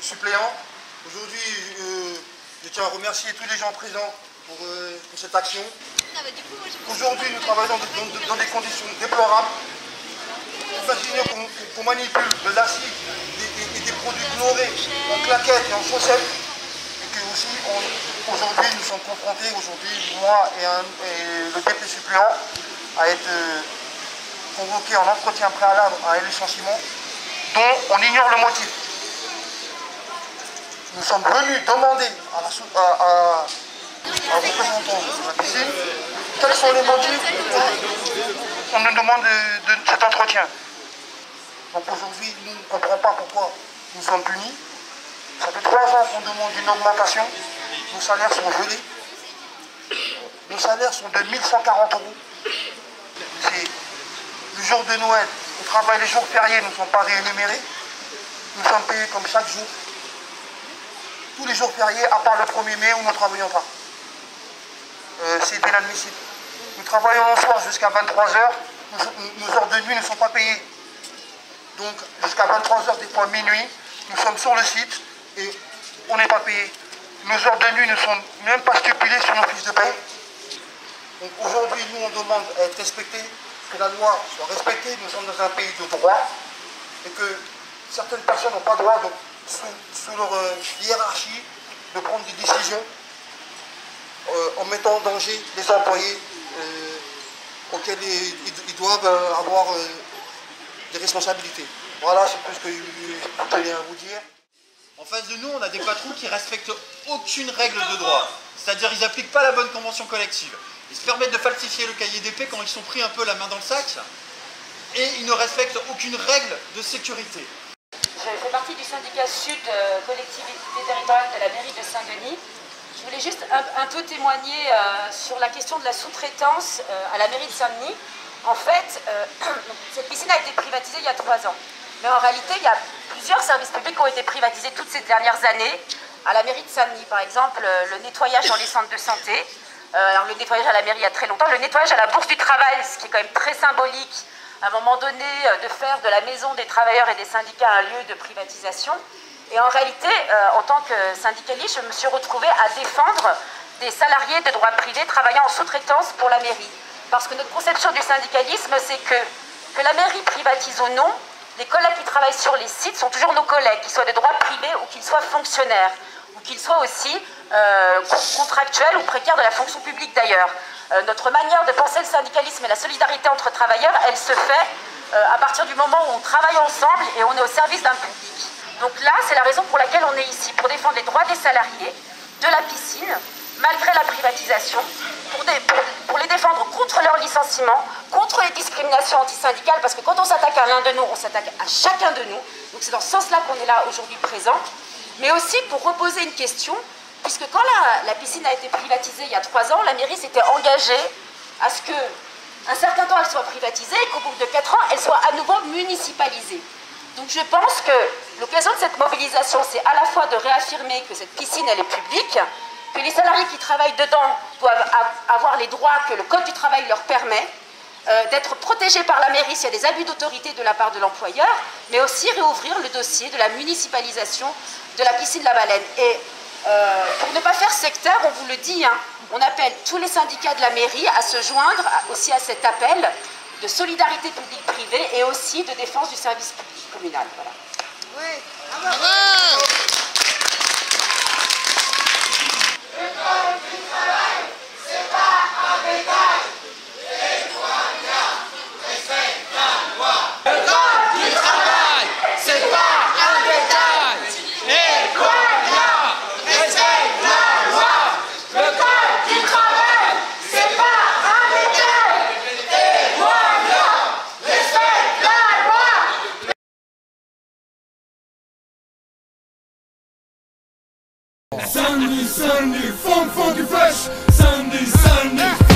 suppléants. Aujourd'hui, je tiens à remercier tous les gens présents pour cette action. Aujourd'hui, nous travaillons dans des conditions déplorables. Imaginez qu'on manipule de l'acide et des produits chlorés en claquettes et en chaussettes. Et que aussi, aujourd'hui, nous sommes confrontés, moi et le DP suppléant, à être convoqués en entretien préalable à un licenciement dont on ignore le motif. Nous sommes venus demander à représentant de la piscine quels sont les motifs qu'on nous demande de cet entretien. Donc aujourd'hui, nous ne comprenons pas pourquoi nous sommes punis. Ça fait 3 ans qu'on demande une augmentation. Nos salaires sont gelés. Nos salaires sont de 1140 €. C'est le jour de Noël. On travaille les jours fériés, nous ne sommes pas rémunérés. Nous sommes payés comme chaque jour. Tous les jours fériés, à part le 1er mai où nous ne travaillons pas. C'est inadmissible. Nous travaillons le soir jusqu'à 23 h. Nos heures de nuit ne sont pas payées. Donc jusqu'à 23 h, des fois minuit, nous sommes sur le site et on n'est pas payé. Nos heures de nuit ne sont même pas stipulées sur nos fiches de paie. Donc aujourd'hui, nous on demande à être respectés, que la loi soit respectée. Nous sommes dans un pays de droit et que certaines personnes n'ont pas le droit, donc, sous leur hiérarchie, de prendre des décisions en mettant en danger les employés auxquels ils doivent avoir des responsabilités. Voilà, c'est tout ce que je tenais à vous dire. En face de nous, on a des patrons qui ne respectent aucune règle de droit. C'est-à-dire qu'ils n'appliquent pas la bonne convention collective. Ils se permettent de falsifier le cahier d'épée quand ils sont pris un peu la main dans le sac. Et ils ne respectent aucune règle de sécurité. Je fais partie du syndicat Sud collectivité territoriale de la mairie de Saint-Denis. Je voulais juste un peu témoigner sur la question de la sous-traitance à la mairie de Saint-Denis. En fait, cette piscine a été privatisée il y a 3 ans. Mais en réalité, il y a plusieurs services publics qui ont été privatisés toutes ces dernières années. À la mairie de Saint-Denis, par exemple, le nettoyage dans les centres de santé. Alors le nettoyage à la mairie il y a très longtemps. Le nettoyage à la Bourse du Travail, ce qui est quand même très symbolique, à un moment donné, de faire de la maison des travailleurs et des syndicats un lieu de privatisation. Et en réalité, en tant que syndicaliste, je me suis retrouvée à défendre des salariés de droit privé travaillant en sous-traitance pour la mairie. Parce que notre conception du syndicalisme, c'est que la mairie privatise ou non, les collègues qui travaillent sur les sites sont toujours nos collègues, qu'ils soient de droit privé ou qu'ils soient fonctionnaires, ou qu'ils soient aussi contractuels ou précaires de la fonction publique d'ailleurs. Notre manière de penser le syndicalisme et la solidarité entre travailleurs, elle se fait à partir du moment où on travaille ensemble et on est au service d'un public. Donc là, c'est la raison pour laquelle on est ici, pour défendre les droits des salariés de la piscine, malgré la privatisation, pour les défendre contre leur licenciement, contre les discriminations antisyndicales, parce que quand on s'attaque à l'un de nous, on s'attaque à chacun de nous. Donc c'est dans ce sens-là qu'on est là aujourd'hui présent. Mais aussi pour reposer une question, puisque quand la piscine a été privatisée il y a 3 ans, la mairie s'était engagée à ce qu'un certain temps elle soit privatisée et qu'au bout de 4 ans, elle soit à nouveau municipalisée. Donc je pense que l'occasion de cette mobilisation, c'est à la fois de réaffirmer que cette piscine, elle est publique, que les salariés qui travaillent dedans doivent avoir les droits que le Code du travail leur permet, d'être protégés par la mairie s'il y a des abus d'autorité de la part de l'employeur, mais aussi réouvrir le dossier de la municipalisation de la piscine de la Baleine. Et pour ne pas faire sectaire, on vous le dit, hein, on appelle tous les syndicats de la mairie à se joindre aussi à cet appel de solidarité publique-privée et aussi de défense du service public communal. Voilà. Oui. Bravo. Saint-Denis, Saint-Denis, fond du flash. Saint-Denis, Saint-Denis.